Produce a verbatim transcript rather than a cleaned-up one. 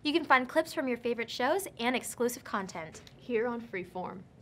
You can find clips from your favorite shows and exclusive content here on Freeform.